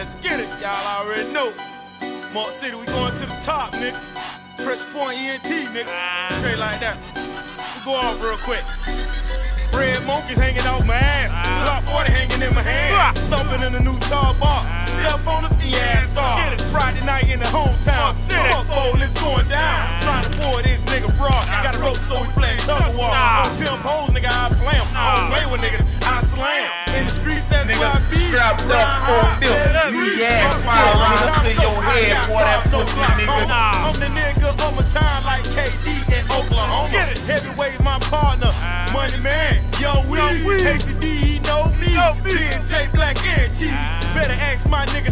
Let's get it, y'all already know. Mark City, we going to the top, nigga. Pressure Point ENT, nigga. Straight like that. We go off real quick. Red monkeys hanging off my ass. Block 40 hanging in my hand. Stomping in the new tar bar. Step on the ass off. Friday night in the hometown. Fuck bowl, it's going down. Trying to pour this nigga broad. Got a rope so we playing tug of war. On pimp hoes, nigga, I play them. I don't play with niggas, I slam. In the streets, that's where I be. Strapped up for milk. You ass fire around to your head for that pussy, nigga. I'm the nigga on my time like KD in Oklahoma. Heavyweight, my partner. Money man, Young Weed. ACD, he know me. D&J Black and Cheese. Better ask my nigga